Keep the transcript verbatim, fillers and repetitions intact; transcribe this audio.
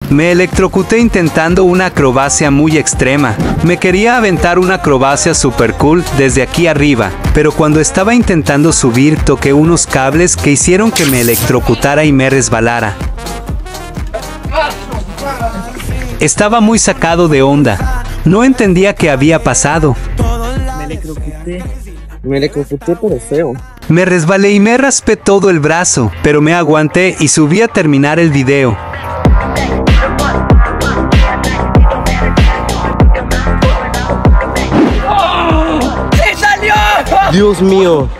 Me electrocuté intentando una acrobacia muy extrema. Me quería aventar una acrobacia super cool desde aquí arriba, pero cuando estaba intentando subir toqué unos cables que hicieron que me electrocutara y me resbalara. Estaba muy sacado de onda. No entendía qué había pasado. Me electrocuté. Me electrocuté pero feo. Me resbalé y me raspé todo el brazo, pero me aguanté y subí a terminar el video. Dios mío.